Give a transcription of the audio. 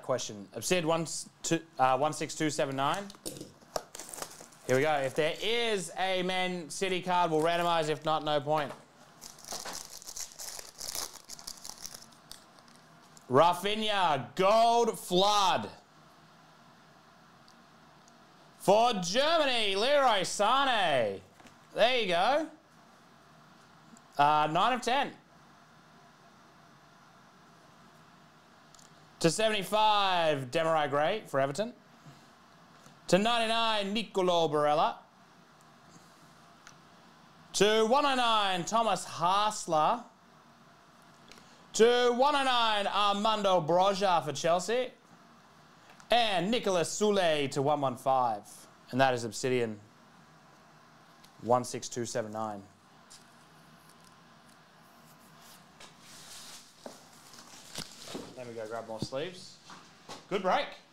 question. Obsid 16279. Here we go. If there is a Man City card, we'll randomise. If not, no point. Rafinha, Gold Flood. For Germany, Leroy Sané. There you go. 9 of 10. To 75, Demarai Gray for Everton. To 99, Nicolo Barella. To 109, Thomas Hassler. To 109, Armando Broja for Chelsea. And Nicolas Soule to 115. And that is Obsidian 16279. Let me go grab more sleeves. Good break.